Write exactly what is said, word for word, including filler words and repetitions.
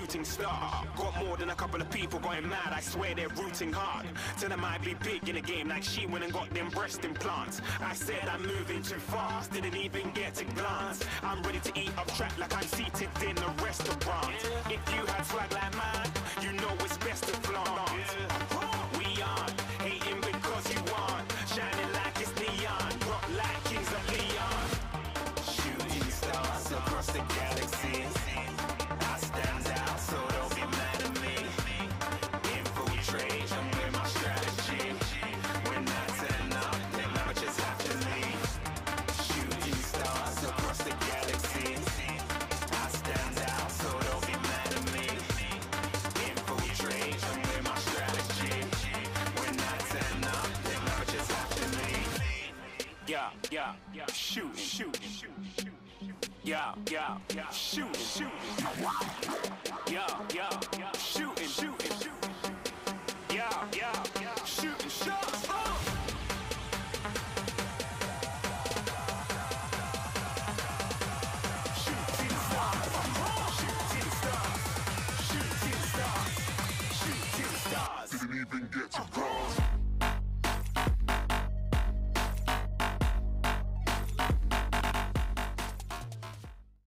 shooting star. Got more than a couple of people going mad, I swear they're rooting hard. Tell them I'd be big in the game like she went and got them breast implants. I said I'm moving too fast, didn't even get to glance. I'm ready to eat up track like I'm seated in a restaurant. If you had swag like mine, you know it's best to flaunt. We aren't hating because you aren't, shining like it's neon, rock like kings of Leon. Shooting stars across the galaxy, I stand out so don't be mad at me. Infiltrate, I'm with my strategy. When I turn up, them amateurs have to leave. Shooting stars across the galaxy, I stand out so don't be mad at me. Infiltrate, I'm with my strategy. When I turn up, them amateurs have to leave. Yeah, yeah, yeah, shoot, shoot, shoot, shoot. Yeah, yeah, yeah, shoot, shoot.